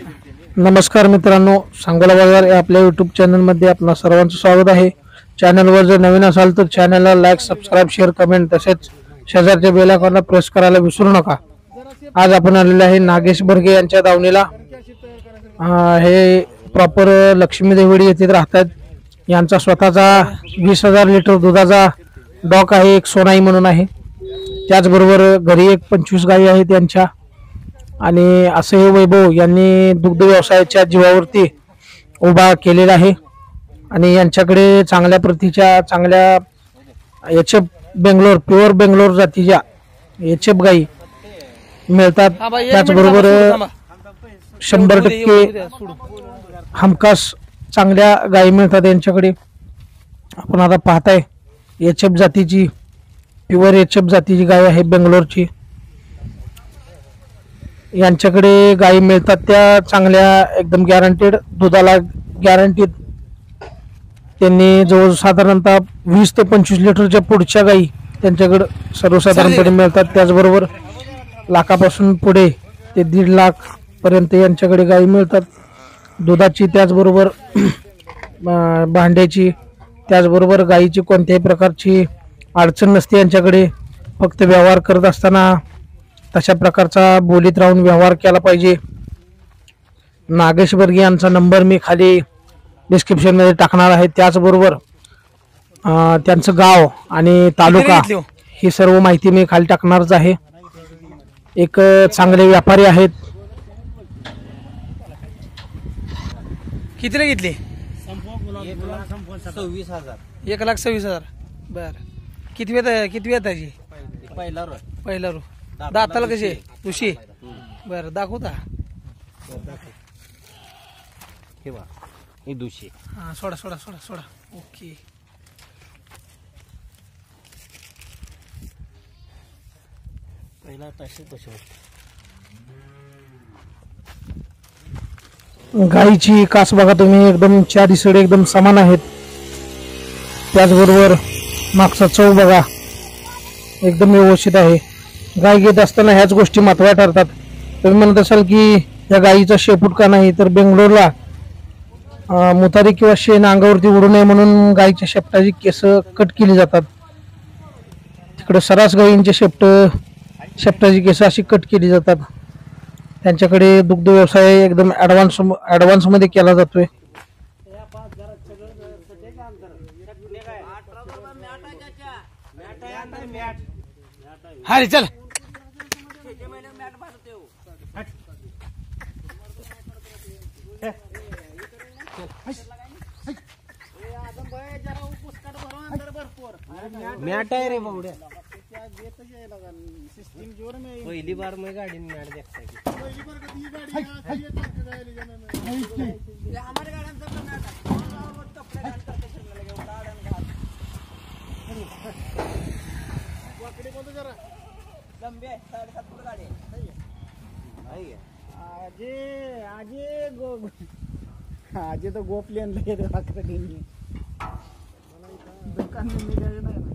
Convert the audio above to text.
नमस्कार मित्रांनो, सांगोला बाजार या आपल्या यूट्यूब चॅनलमध्ये आपणा सर्वांचं स्वागत आहे। चॅनलवर जर नवीन असाल तर चॅनलला लाईक, सबस्क्राइब, शेअर, कमेंट तसेच शेजारच्या बेल आयकॉनला प्रेस करायला विसरू नका। आज आपण आलेले आहे नागेश बर्गे यांच्या दावणीला। हे प्रॉपर लक्ष्मी देवडी येथे राहतात। यांचा स्वतःचा 20,000 लिटर दुधाचा डॉक आहे, एक सोनाई म्हणून आहे। त्याचबरोबर घरी एक 25 गायी आहेत त्यांच्या। आणि असे हे वैभव यांनी दुग्ध व्यवसायाच्या जीवावरती उभा केलेला आहे। आणि यांच्याकडे चांगल्या प्रतीच्या चांगल्या एचएफ बेंगलोर प्युअर बेंगलोर जातीच्या एचएफ गायी मिळतात। त्याचबरोबर 100% हमखास चांगल्या गायी मिळतात यांच्याकडे। आपण आता पाहताय एचएफ जातीची प्युअर एचएफ जातीची गाय आहे बेंगलोरची। यांच्याकडे गायी मिळतात त्या चांगल्या एकदम गॅरंटेड दुधाला गॅरंटीड। त्यांनी जवळ साधारणतः 20 ते 25 लिटरच्या पुढच्या गायी त्यांच्याकडे सर्वसाधारणपणे मिळतात। त्याचबरोबर लाखापासून पुढे ते 1.5 लाख पर्यंत यांच्याकडे गायी मिळतात दुधाची। त्याचबरोबर भांड्याची, त्याचबरोबर गायीची कोणत्याही प्रकारची अडचण नसते यांच्याकडे। फक्त व्यवहार करत असताना तशा प्रकारचा बोलीत राहून व्यवहार केला पाहिजे। नागेश बर्गे यांचा नंबर मी खाली डिस्क्रिप्शन मध्ये टाकणार आहे। त्याचबरोबर त्यांचं गाव आणि तालुका ही सर्व माहिती मी खाली टाकणारच आहे। एक चांगले व्यापारी आहेत। कितीला घेतली? 1,26,000। 1,26,000। बर, किती वेळ त्याची? पहिला रो दाताला कशी तुशी? बर, दाखवता हे दुशी। हा, सोडा सोडा सोडा सोडा। ओके, पहिला तसे गायीची कास बघा तुम्ही, एकदम चारी सडे एकदम समान आहेत। त्याचबरोबर मागचा चव बघा एकदम व्यवस्थित आहे। गाय घेत असताना ह्याच गोष्टी महत्त्वाच्या ठरतात। तुम्ही म्हणत असाल की या गायीचा शेपूट का नाही, तर बेंगलोरला मुतारी किंवा शेण अंगावरती उडू नये म्हणून गायीच्या शेपटाची केस कट केली जातात। तिकडे सरास गायींचे शेपटाची केस अशी कट केली जातात। त्यांच्याकडे दुग्ध व्यवसाय एकदम ॲडव्हान्स मध्ये केला जातोय। हा रे, चल। मॅट आहे रे बाबड्या। पहिली बार मैं गाड़ी में मॅट देखता आजे तो गोपली आणलं दुकान